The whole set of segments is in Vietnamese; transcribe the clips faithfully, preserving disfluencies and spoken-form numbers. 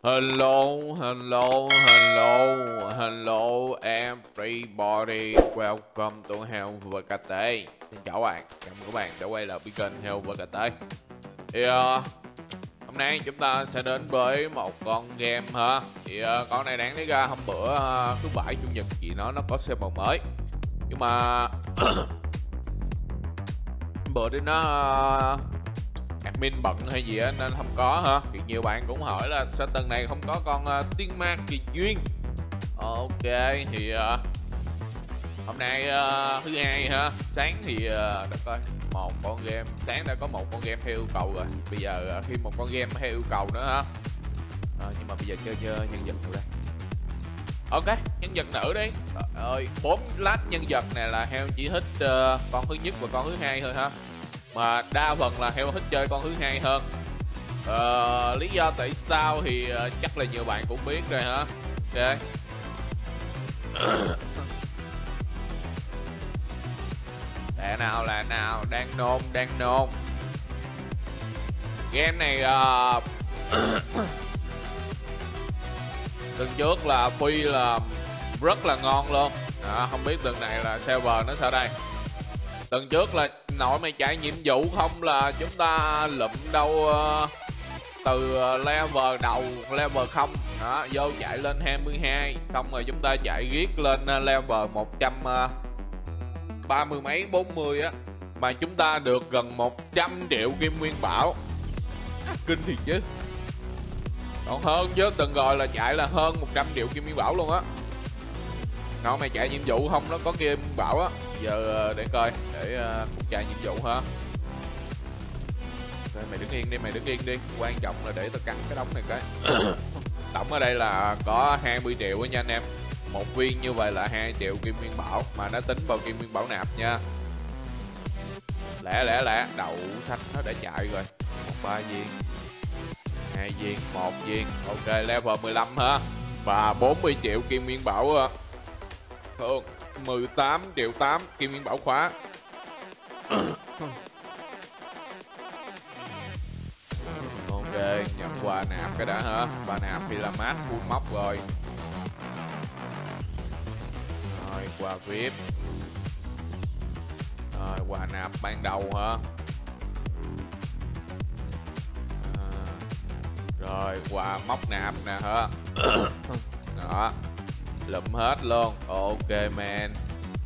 Hello, hello, hello, hello everybody, welcome to Hell vê ca tê. Xin chào bạn, chào mừng các bạn đã quay lại với kênh Hell vê ca tê. Thì uh, hôm nay chúng ta sẽ đến với một con game ha. Thì uh, con này đáng lý ra hôm bữa uh, thứ bảy chủ nhật gì nó nó có server mới, nhưng mà bữa đi nó uh, admin bận hay gì á nên không có ha. Thì nhiều bạn cũng hỏi là sao tuần này không có con uh, tiên ma kỳ duyên. Ok thì uh, hôm nay uh, thứ hai ha, sáng thì uh, đã coi một con game, sáng đã có một con game theo yêu cầu rồi, bây giờ uh, thêm một con game theo yêu cầu nữa ha. Uh, nhưng mà bây giờ chơi chơi nhân vật nữa đây. Ok, nhân vật nữ đi. Trời ơi, bốn lát nhân vật này là heo chỉ thích uh, con thứ nhất và con thứ hai thôi ha, mà đa phần là heo thích chơi con thứ hai hơn. Ờ, lý do tại sao thì uh, chắc là nhiều bạn cũng biết rồi hả. Ok. Lẹ nào lẹ nào, đang nôn đang nôn. Game này uh... tuần trước là phi là rất là ngon luôn. Đó, không biết tuần này là server nó sao đây. Tuần trước là nội mày chạy nhiệm vụ không là chúng ta lụm đâu uh, từ level đầu level không đó, vô chạy lên hai mươi hai, xong rồi chúng ta chạy riết lên level một trăm ba mươi mấy bốn mươi á, mà chúng ta được gần một trăm triệu kim nguyên bảo. À, kinh thiệt chứ. Còn hơn chứ, từng rồi là chạy là hơn một trăm triệu kim nguyên bảo luôn á. Nó mày chạy nhiệm vụ không nó có kim bảo á. Giờ để coi để uh, cũng chạy nhiệm vụ hả. Đây, mày đứng yên đi, mày đứng yên đi. Quan trọng là để tao cắn cái đống này cái. Tổng ở đây là có hai mươi triệu á nha anh em. Một viên như vậy là hai triệu kim nguyên bảo, mà nó tính vào kim nguyên bảo nạp nha. Lẹ lẹ lẹ, đậu xanh nó đã chạy rồi. Một ba viên, hai viên, một viên. Ok, level mười lăm ha. Và bốn mươi triệu kim nguyên bảo. Thường mười tám triệu tám kim nguyên bảo khóa. Ok, nhận quà nạp cái đã hả. Quà nạp thì là mát full móc rồi. Rồi quà vê i pê. Rồi quà nạp ban đầu hả. À, rồi quà móc nạp nè hả. Đó, lụm hết luôn. Ok man.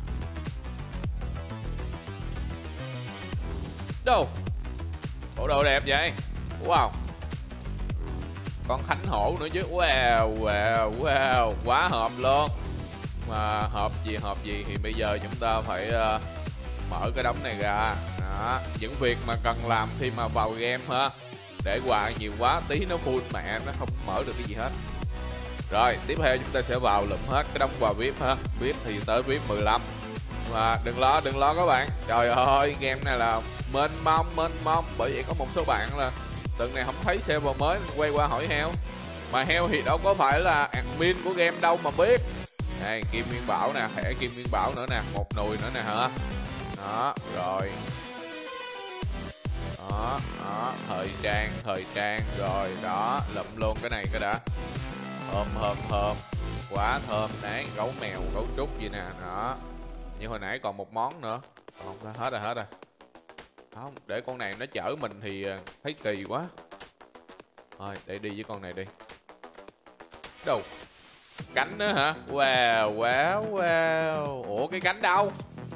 Đâu bộ đồ đẹp vậy. Wow, con Khánh Hổ nữa chứ. Wow wow wow, quá hợp luôn. Mà hợp gì hợp gì thì bây giờ chúng ta phải uh, mở cái đống này ra. Đó, những việc mà cần làm khi mà vào game ha. Để quà nhiều quá tí nó full mẹ, nó không mở được cái gì hết. Rồi tiếp theo chúng ta sẽ vào lụm hết cái đống quà vê i pê ha. vê i pê thì tới vê i pê mười lăm. Mà đừng lo đừng lo các bạn. Trời ơi, game này là mênh mông mênh mông. Bởi vậy có một số bạn là tuần này không thấy server mới quay qua hỏi heo. Mà heo thì đâu có phải là admin của game đâu mà biết. Đây kim nguyên bảo nè, thẻ kim nguyên bảo nữa nè, một nùi nữa nè hả. Đó rồi. Đó đó, thời trang thời trang rồi đó, lụm luôn cái này cái đã. Thơm thơm thơm, quá thơm đấy. Gấu mèo gấu trúc gì nè. Đó, như hồi nãy còn một món nữa. Không, hết rồi hết rồi. Không, để con này nó chở mình thì thấy kỳ quá. Thôi để đi với con này đi. Đâu cánh nữa hả. Wow wow wow. Ủa cái cánh đâu.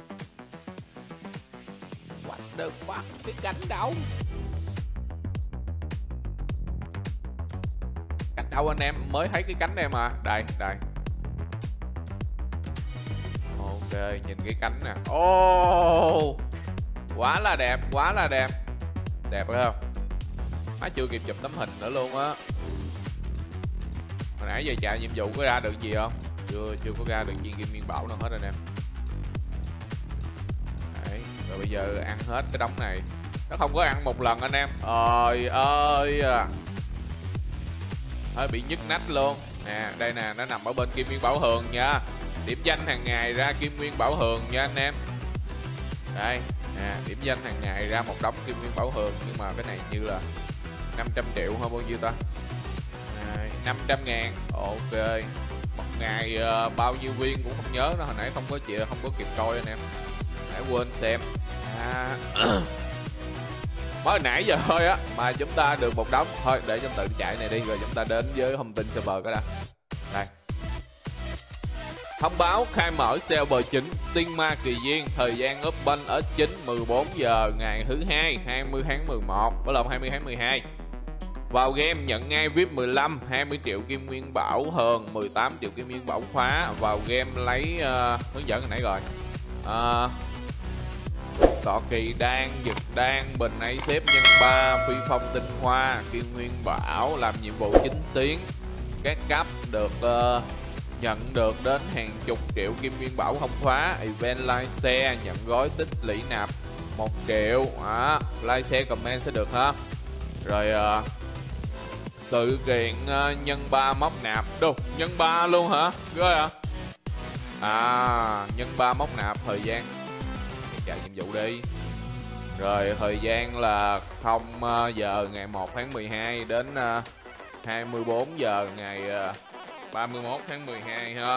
What the fuck, cái cánh đâu. Cánh đâu anh em, mới thấy cái cánh đây mà. Đây đây. Ok, nhìn cái cánh nè. Ô, quá là đẹp, quá là đẹp. Đẹp phải không. Má chưa kịp chụp tấm hình nữa luôn á. Hồi nãy giờ chạy nhiệm vụ có ra được gì không. Chưa chưa có ra được viên kim nguyên bảo nào hết anh em. Đấy, rồi bây giờ ăn hết cái đống này. Nó không có ăn một lần anh em. Ơi ơi à. Hơi bị nhức nách luôn. Nè, đây nè, nó nằm ở bên kim nguyên bảo hường nha. Điểm danh hàng ngày ra kim nguyên bảo hường nha anh em. Đây, nè, điểm danh hàng ngày ra một đống kim nguyên bảo hường. Nhưng mà cái này như là năm trăm triệu hay bao nhiêu ta. Đây, năm trăm ngàn. Ok. Một ngày uh, bao nhiêu viên cũng không nhớ nữa, hồi nãy không có chị không có kịp coi anh em, nãy quên xem. À, mới nãy giờ thôi á mà chúng ta được một đống. Thôi để chúng tự chạy này đi rồi chúng ta đến với thông tin server cái đã. Đây. Thông báo khai mở server chính Tiên Ma Kỳ Duyên, thời gian open ở chín mười bốn giờ ngày thứ hai hai mươi tháng mười một, bắt đầu hai mươi tháng mười hai. Vào game nhận ngay vê i pê mười lăm, hai mươi triệu kim nguyên bảo hơn, mười tám triệu kim nguyên bảo khóa. Vào game lấy uh, hướng dẫn hồi nãy rồi. Uh, Cọ kỳ đan, giật đan, bình ấy xếp nhân ba, phi phong tinh hoa, kim nguyên bảo, làm nhiệm vụ chính tiến. Các cấp được uh, nhận được đến hàng chục triệu kim nguyên bảo không khóa. Event like xe nhận gói tích lũy nạp một triệu. À, like xe comment sẽ được ha. Rồi uh, sự kiện uh, nhân ba móc nạp. Đâu, nhân ba luôn hả? Ghê hả? À, nhân ba móc nạp thời gian. Chạy nhiệm vụ đi. Rồi thời gian là không giờ ngày một tháng mười hai đến uh, hai mươi bốn giờ ngày uh, ba mươi mốt tháng mười hai ha.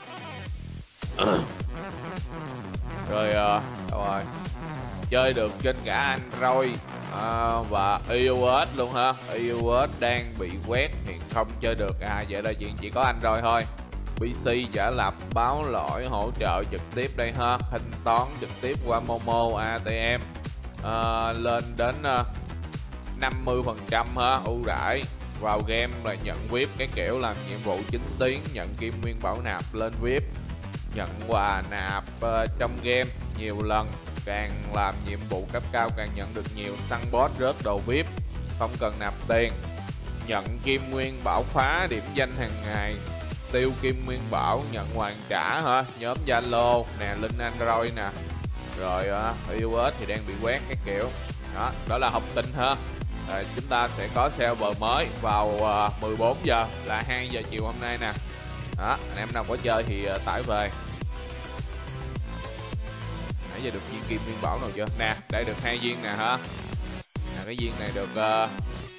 Rồi uh, rồi chơi được trên cả Android uh, và iOS luôn ha. iOS đang bị quét thì không chơi được. À vậy là chuyện chỉ có Android thôi. pê xê giả lập báo lỗi hỗ trợ trực tiếp đây ha, thanh toán trực tiếp qua Momo a tê em uh, lên đến uh, năm mươi phần trăm ha, ưu đãi. Vào game là nhận vê i pê cái kiểu, làm nhiệm vụ chính tiến, nhận kim nguyên bảo nạp lên vê i pê, nhận quà nạp uh, trong game nhiều lần, càng làm nhiệm vụ cấp cao càng nhận được nhiều, săn boss rớt đồ vê i pê, không cần nạp tiền, nhận kim nguyên bảo khóa điểm danh hàng ngày, tiêu kim nguyên bảo nhận hoàn trả hả, nhóm Zalo nè, link Android nè. Rồi uh, iOS thì đang bị quét cái kiểu đó, đó là thông tin ha. À, chúng ta sẽ có server mới vào uh, mười bốn giờ là hai giờ chiều hôm nay nè. Đó, anh em nào có chơi thì uh, tải về. Nãy giờ được viên kim nguyên bảo nào chưa? Nè, đây được hai viên nè hả? Nè, cái viên này được uh,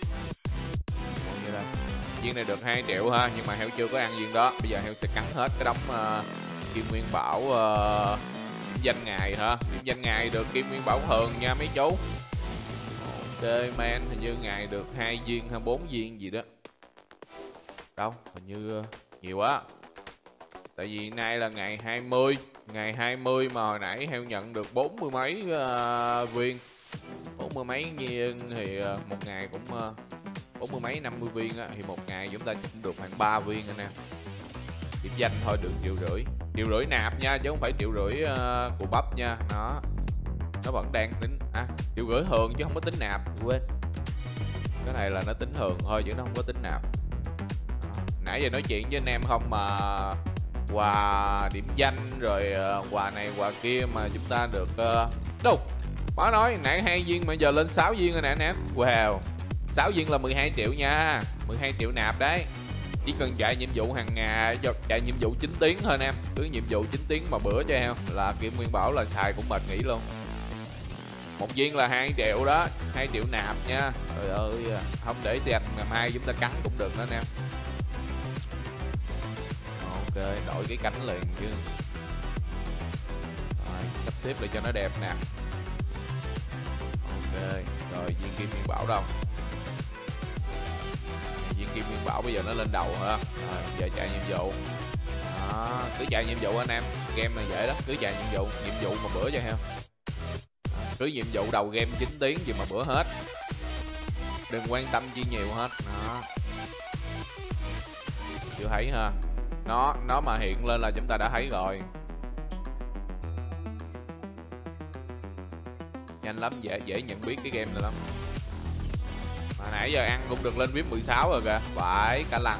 viên này được hai triệu ha, nhưng mà heo chưa có ăn viên đó. Bây giờ heo sẽ cắn hết cái đống uh, kim nguyên bảo uh, danh ngày hả? Điểm danh ngày được kim nguyên bảo thường nha mấy chú. Ok man, hình như ngày được hai viên hay bốn viên gì đó. Đâu, hình như uh, nhiều quá. Tại vì nay là ngày hai mươi, ngày hai mươi mà hồi nãy heo nhận được bốn mươi mấy uh, viên. bốn mươi mấy viên thì uh, một ngày cũng uh, bốn mươi mấy năm mươi viên á, thì một ngày chúng ta cũng được khoảng ba viên anh em. Điểm danh thôi được triệu rưỡi, triệu rưỡi nạp nha, chứ không phải triệu rưỡi uh, của bắp nha. Nó nó vẫn đang tính à, triệu rưỡi thường chứ không có tính nạp, quên. Cái này là nó tính thường thôi chứ nó không có tính nạp. Nãy giờ nói chuyện với anh em không mà quà điểm danh rồi uh, quà này quà kia mà chúng ta được uh... đâu má nói nãy hai viên mà giờ lên sáu viên rồi nè anh em. Wow, sáu viên là mười hai triệu nha, mười hai triệu nạp đấy. Chỉ cần chạy nhiệm vụ hàng ngày, chạy nhiệm vụ chính tiến thôi anh em. Cứ nhiệm vụ chính tiến mà bữa cho em là kim nguyên bảo là xài cũng mệt nghỉ luôn. Một viên là hai triệu đó, hai triệu nạp nha. Trời ơi, không để tiền ngày mai chúng ta cắn cũng được nữa anh em. Ok, đổi cái cánh liền chứ. Rồi, sắp xếp lại cho nó đẹp nè. Ok, rồi viên kim nguyên bảo đâu? Viên kim nguyên bảo bây giờ nó lên đầu ha. Rồi, giờ chạy nhiệm vụ. Đó, cứ chạy nhiệm vụ anh em. Game này dễ đó, cứ chạy nhiệm vụ, nhiệm vụ mà bữa cho heo. Cứ nhiệm vụ đầu game chính tiến gì mà bữa hết. Đừng quan tâm chi nhiều hết. Đó. Chưa thấy ha. Nó nó mà hiện lên là chúng ta đã thấy rồi. Nhanh lắm, dễ dễ nhận biết cái game này lắm. Mà nãy giờ ăn cũng được lên vê i pê mười sáu rồi kìa. Phải cả lần.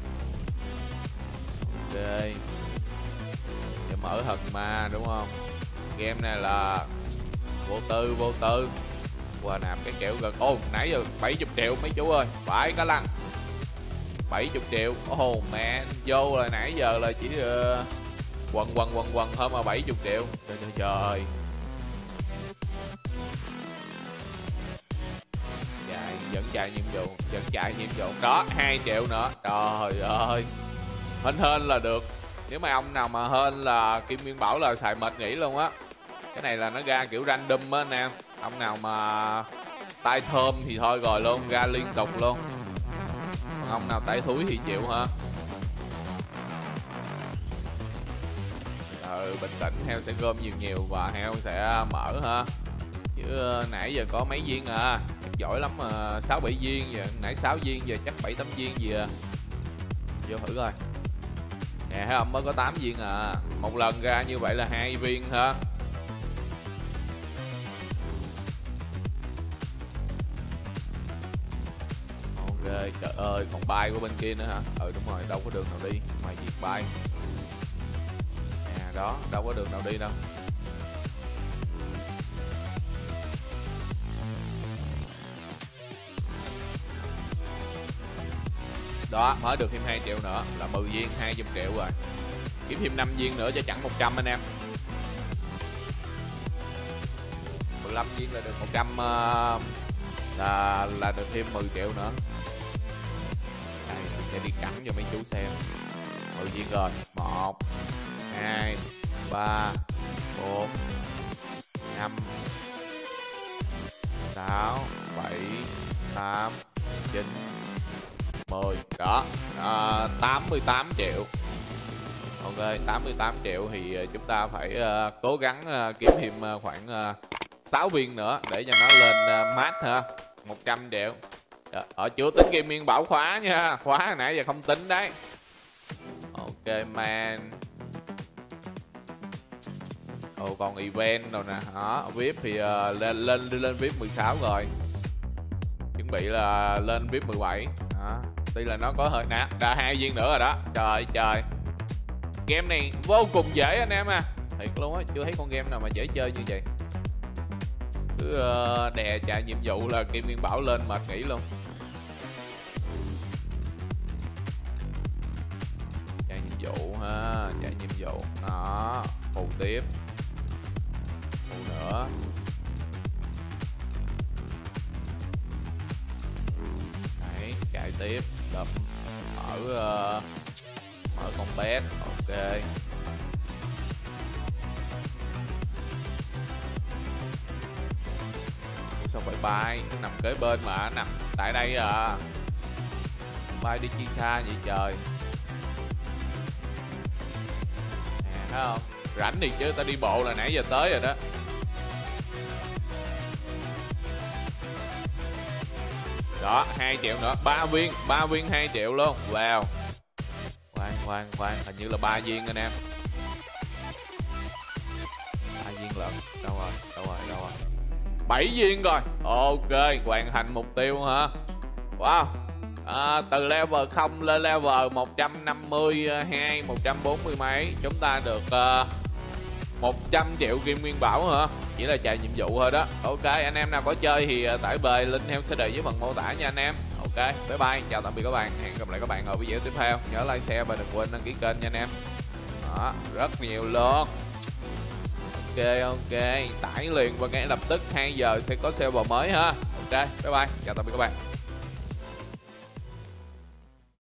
Ok. Giờ mở thần ma đúng không? Game này là vô tư vô tư. Qua nạp cái kiểu gần. Ô, nãy giờ bảy mươi triệu mấy chú ơi. Phải cả lần. bảy mươi triệu. Oh man, vô là nãy giờ là chỉ uh, quần quần quần quần thôi mà bảy mươi triệu. Trời trời trời. Dài vẫn chạy nhiệm vụ, vẫn chạy nhiệm vụ. Đó, hai triệu nữa. Trời ơi, hên hên là được. Nếu mà ông nào mà hên là Kim Nguyên Bảo là xài mệt nghỉ luôn á. Cái này là nó ra kiểu random á anh em. Ông nào mà tay thơm thì thôi rồi luôn, ra liên tục luôn. Còn ông nào tay thúi thì chịu hả? Ừ, bình tĩnh, heo sẽ gom nhiều nhiều và heo sẽ mở ha. Chứ nãy giờ có mấy viên à, chắc giỏi lắm mà, sáu bảy viên, giờ nãy sáu viên giờ chắc bảy tám viên gì à. Vô thử coi. Nè thấy không, mới có tám viên à. Một lần ra như vậy là hai viên ha. Ok, trời ơi, còn bay của bên kia nữa hả? Ừ đúng rồi, đâu có đường nào đi ngoài việc bay. Nè đó, đâu có đường nào đi đâu. Đó, mới được thêm hai triệu nữa là mười viên, hai trăm triệu rồi. Kiếm thêm năm viên nữa cho chẳng một trăm anh em. mười lăm viên là được một trăm, uh, là là được thêm mười triệu nữa. Đây, mình sẽ đi cắn cho mấy chú xem. mười viên rồi. một hai ba bốn năm sáu bảy tám chín mười. Đó, à, tám mươi tám triệu. Ok, tám mươi tám triệu thì chúng ta phải uh, cố gắng uh, kiếm thêm uh, khoảng uh, sáu viên nữa để cho nó lên uh, mát ha. một trăm triệu. Ở chưa tính Kim Nguyên Bảo khóa nha. Khóa hồi nãy giờ không tính đấy. Ok man. Ồ còn event rồi nè. Đó, vê i pê thì uh, lên lên lên vê i pê mười sáu rồi. Chuẩn bị là lên vê i pê mười bảy. Đó. Tuy là nó có hơi nát, đã hai viên nữa rồi đó. Trời trời. Game này vô cùng dễ anh em à. Thiệt luôn á, chưa thấy con game nào mà dễ chơi như vậy. Cứ uh, đè chạy nhiệm vụ là Kim Nguyên Bảo lên mệt nghỉ luôn. Chạy nhiệm vụ ha, chạy nhiệm vụ. Đó, phụ tiếp. Phụ nữa. Đấy, chạy tiếp, đập mở uh, mở con pet. Ok. Sao phải bay, nó nằm kế bên mà, nằm tại đây à. Bay đi chi xa vậy trời. Nè thấy không, rảnh thì chứ, ta đi bộ là nãy giờ tới rồi đó. Đó, hai triệu nữa, ba viên, ba viên hai triệu luôn. Wow. Khoan khoan khoan, hình như là ba viên anh em. Ba viên lận, đâu rồi, đâu rồi, đâu rồi. bảy viên rồi. Ok, hoàn thành mục tiêu hả? Wow. À, từ level không lên level một trăm năm mươi hai, một trăm bốn mươi mấy, chúng ta được uh, một trăm triệu Kim Nguyên Bảo hả? Chỉ là chạy nhiệm vụ thôi đó. Ok, anh em nào có chơi thì tải về, link heo sẽ để dưới phần mô tả nha anh em. Ok, bye bye, chào tạm biệt các bạn. Hẹn gặp lại các bạn ở video tiếp theo. Nhớ like, share và đừng quên đăng ký kênh nha anh em. Đó, rất nhiều luôn. Ok, ok, tải liền và ngay lập tức hai giờ sẽ có server mới ha. Ok, bye bye, chào tạm biệt các bạn.